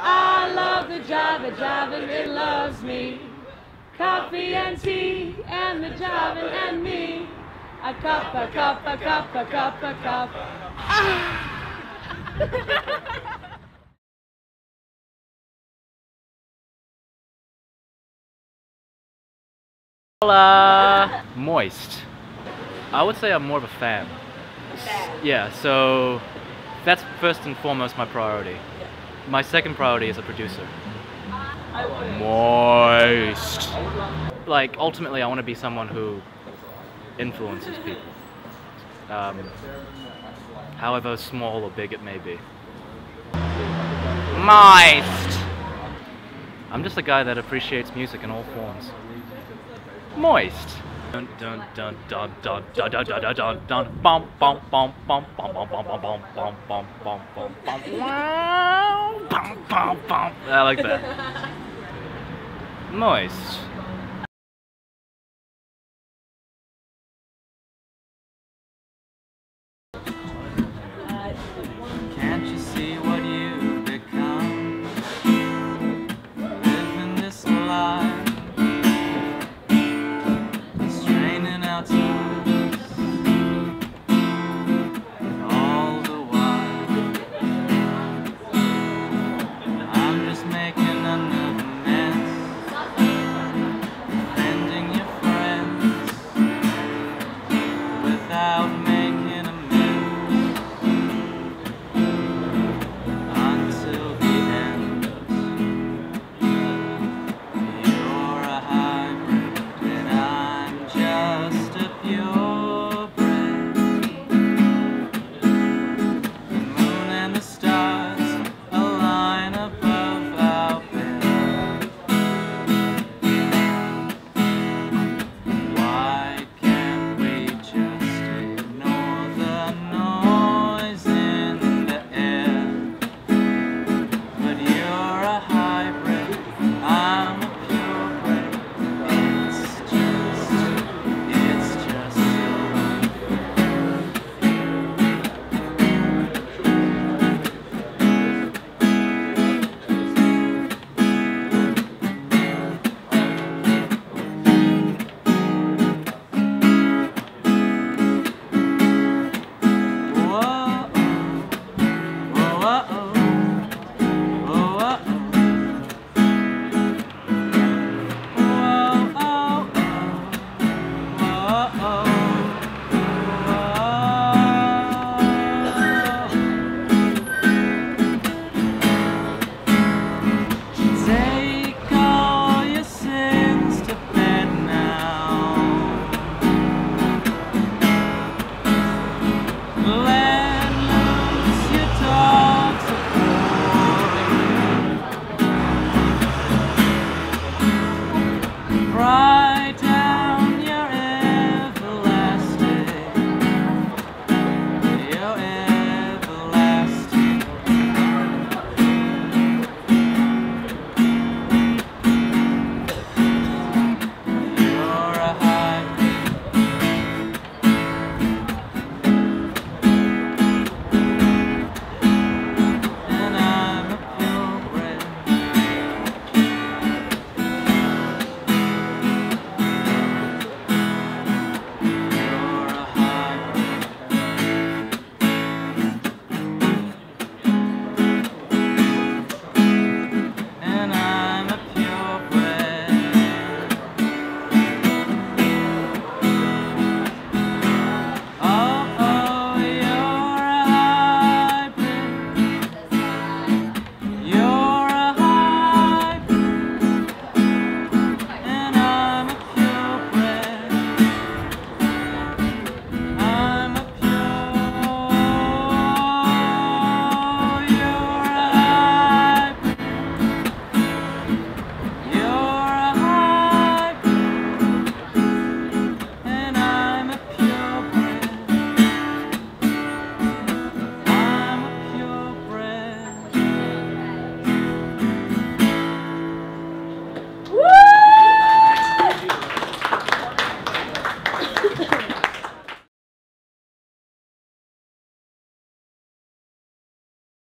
I love the jive and it loves me. Coffee and tea and the jiving and me. A cup, a cup, a cup, a cup, a cup. Moist. I would say I'm more of a fan. Yeah, so that's first and foremost my priority. My second priority is a producer. Moist. Like, ultimately, I want to be someone who influences people. However small or big it may be. Moist. I'm just a guy that appreciates music in all forms. Moist. Dun dun dun dun dun dun dun dun dun dun bum bum bum bum bum bum bum bum bum bum bum bum bum bum bum bum bum. I like that. Moist.